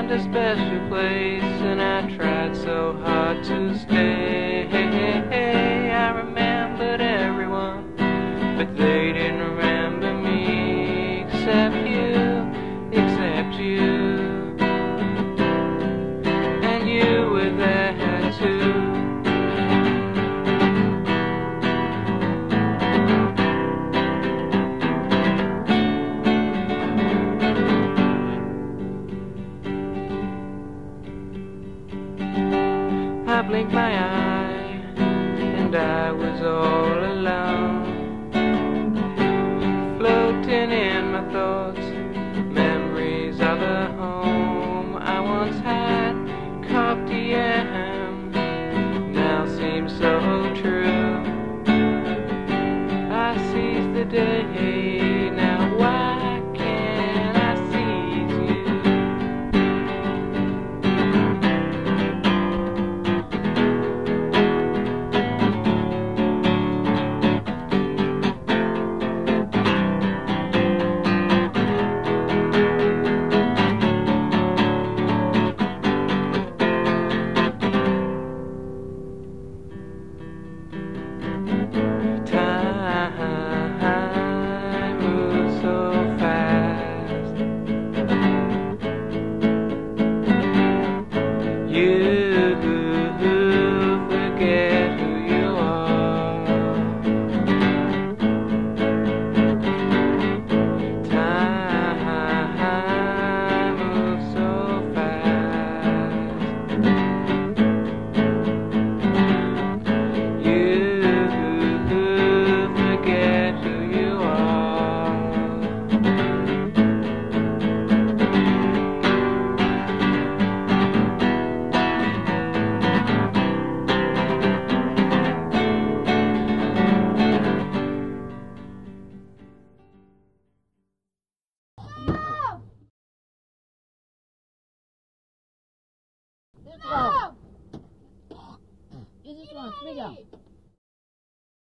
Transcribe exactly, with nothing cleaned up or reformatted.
found a special place, and I tried so hard to stay. I remembered everyone, but they didn't remember me, except you, except you. And you were there too. I blinked my eye, and I was all alone, floating in my thoughts, memories of a home I once had. Coptium now seems so true. I seize the day, now why can't I seize you? No! You just want to speak up.